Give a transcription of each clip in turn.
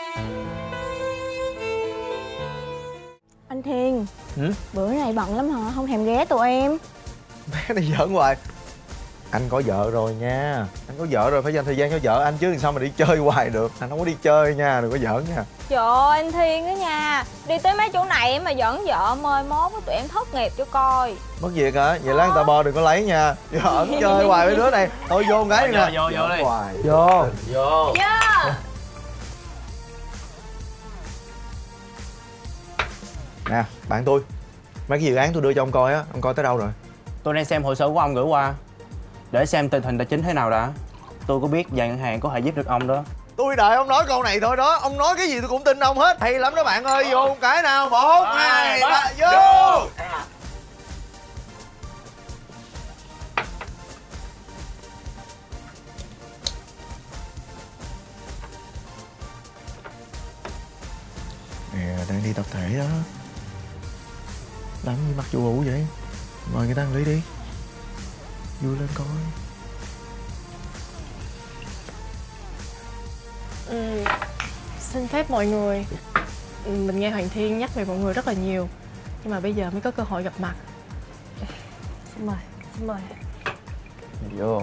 Anh Thiên. Bữa này bận lắm hả? Không thèm ghé tụi em. Bé này giỡn hoài. Anh có vợ rồi nha. Anh có vợ rồi phải dành thời gian cho vợ anh chứ sao mà đi chơi hoài được. Anh không có đi chơi nha, đừng có giỡn nha. Trời ơi anh Thiên á nha. Đi tới mấy chỗ này mà giỡn vợ mời mốt tụi em thất nghiệp cho coi. Mất việc hả? Vậy lát người ta bo đừng có lấy nha. Giỡn chơi hoài mấy đứa này. Thôi vô cái đi nè. Vô đi. Vô. Vô. Nè, bạn tôi. Mấy cái dự án tôi đưa cho ông coi á, ông coi tới đâu rồi? Tôi đang xem hồ sơ của ông gửi qua để xem tình hình tài chính thế nào đã. Tôi có biết vài ngân hàng có thể giúp được ông đó. Tôi đợi ông nói câu này thôi đó. Ông nói cái gì tôi cũng tin ông hết. Hay lắm đó bạn ơi. Vô cái nào. 1, 2, 3, vô. Nè, đang đi tập thể đó. Làm gì mặc dù ủ vậy? Mời người ta ăn ly đi. Vui lên coi. Xin phép mọi người, mình nghe Hoàng Thiên nhắc về mọi người rất là nhiều, nhưng mà bây giờ mới có cơ hội gặp mặt. Xin mời. Vô.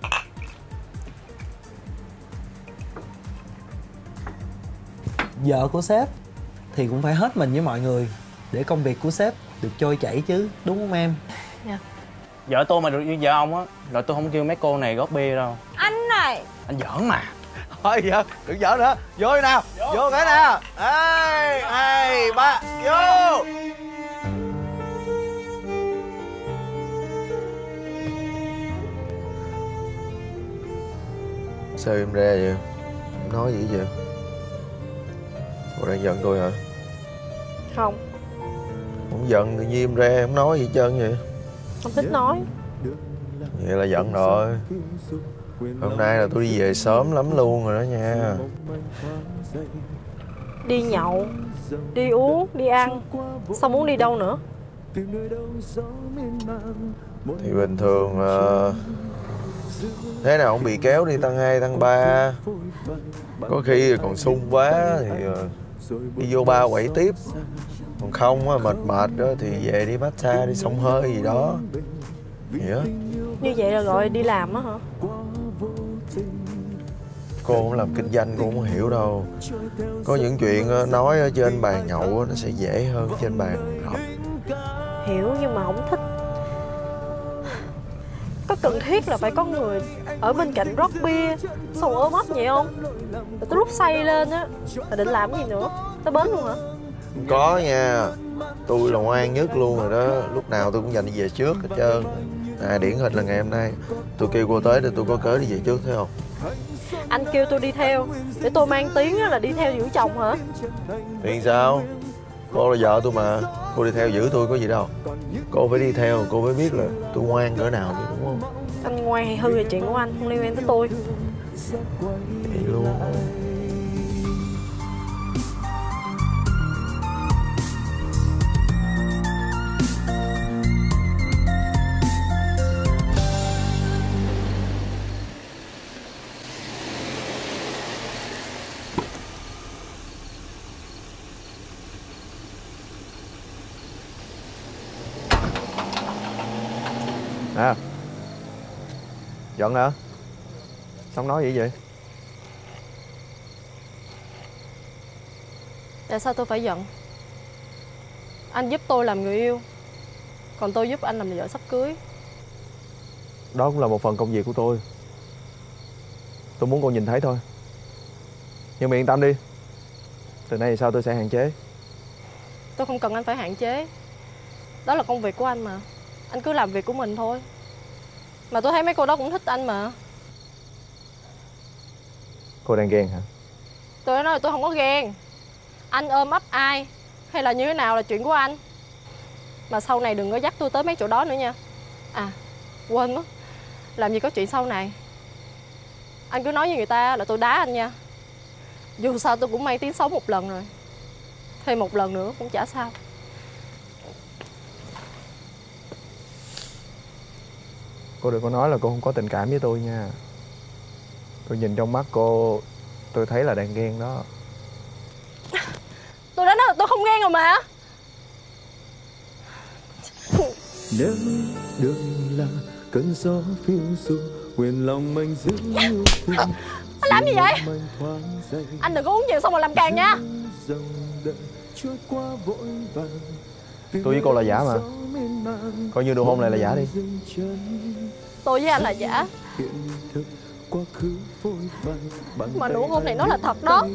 Vợ của sếp thì cũng phải hết mình với mọi người để công việc của sếp được trôi chảy chứ, đúng không em? Dạ. Vợ tôi mà được như vợ ông á là tôi không kêu mấy cô này gót bia đâu. Anh này. Anh giỡn mà. Thôi giờ đừng giỡn nữa. Vô đi nào. Vô cái nào. 2, 2, 3. Vô. Sao em ra vậy? Em nói gì vậy? Cô đang giận tôi hả? Không. Không giận tự nhiên em ra em nói gì hết trơn vậy? Không thích nói. Vậy là giận rồi. Hôm nay là tôi đi về sớm lắm luôn rồi đó nha. Đi nhậu, đi uống, đi ăn, sao muốn đi đâu nữa? Thì bình thường thế nào cũng bị kéo đi tăng 2, tăng 3. Có khi còn sung quá thì đi vô bar quẩy tiếp. Còn không á, mệt mệt đó thì về đi massage, đi xông hơi gì đó. Vậy á. Như vậy là gọi đi làm á hả? Cô không làm kinh doanh cô không hiểu đâu. Có những chuyện nói ở trên bàn nhậu nó sẽ dễ hơn trên bàn học. Hiểu nhưng mà không thích. Có cần thiết là phải có người ở bên cạnh rót bia xong ôm ấp vậy không? Rồi tới lúc say lên á là định làm cái gì nữa? Tới bến luôn hả? Không có nha. Tôi là ngoan nhất luôn rồi đó. Lúc nào tôi cũng dành đi về trước hết trơn. Điển hình là ngày hôm nay tôi kêu cô tới để tôi có cớ đi về trước, thấy không? Anh kêu tôi đi theo để tôi mang tiếng là đi theo giữ chồng hả? Thì sao? Cô là vợ tôi mà. Cô đi theo giữ tôi có gì đâu. Cô phải đi theo, cô phải biết là tôi ngoan cỡ nào chứ, đúng không? Anh ngoan hay hư là chuyện của anh, không liên quan tới tôi. Vậy luôn. Nè. Giận hả? Sao nói vậy vậy? Tại sao tôi phải giận? Anh giúp tôi làm người yêu, còn tôi giúp anh làm vợ sắp cưới. Đó cũng là một phần công việc của tôi. Tôi muốn cô nhìn thấy thôi. Nhưng mà yên tâm đi. Từ nay thì sao tôi sẽ hạn chế. Tôi không cần anh phải hạn chế. Đó là công việc của anh mà. Anh cứ làm việc của mình thôi. Mà tôi thấy mấy cô đó cũng thích anh mà. Cô đang ghen hả? Tôi đã nói là tôi không có ghen. Anh ôm ấp ai hay là như thế nào là chuyện của anh. Mà sau này đừng có dắt tôi tới mấy chỗ đó nữa nha. À, quên mất. Làm gì có chuyện sau này. Anh cứ nói với người ta là tôi đá anh nha. Dù sao tôi cũng mang tiếng xấu một lần rồi. Thêm một lần nữa cũng chả sao. Cô đừng có nói là cô không có tình cảm với tôi nha. Tôi nhìn trong mắt cô, tôi thấy là đang ghen đó. không ghen rồi mà. Nếu đường là cơn gió phiêu du, nguyện lòng mình giữ yêu thương. Anh làm gì vậy? Anh đừng có uống nhiều xong rồi làm càng nha. Tôi với cô là giả mà. Coi như nụ hôn này là giả đi. Tôi với anh là giả, mà nụ hôn này nó là thật đó.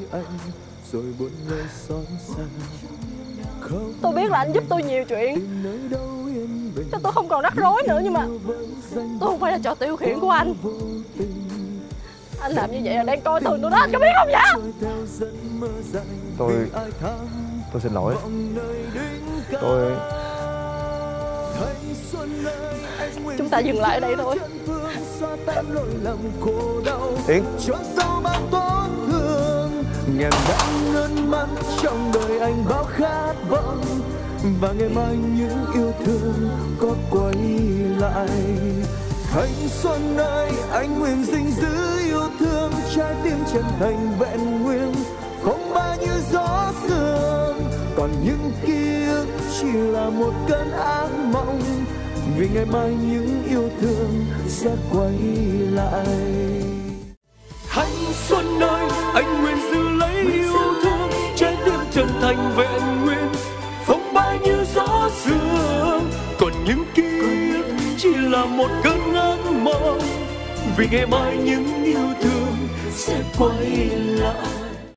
Tôi biết là anh giúp tôi nhiều chuyện, cho tôi không còn rắc rối nữa, nhưng mà tôi không phải là trò tiêu khiển của anh. Anh làm như vậy là đang coi thường tôi đó, anh có biết không vậy? Tôi xin lỗi. Tôi... Chúng ta dừng lại ở đây thôi. Tiến. Ngàn đắng ngân mắt trong đời anh bao khát vọng, và ngày mai những yêu thương có quay lại. Thanh xuân ơi, anh nguyện gìn giữ yêu thương, trái tim chân thành vẹn nguyên, không bao như gió sương. Còn những ký ức chỉ là một cơn ác mộng, vì ngày mai những yêu thương sẽ quay lại. Thanh xuân ơi, anh nguyện giữ lấy yêu thương, trái tim chân thành vẹn nguyên, phong ba như gió sương. Còn những ký ức chỉ là một cơn ác mộng, vì ngày mai những yêu thương sẽ quay lại.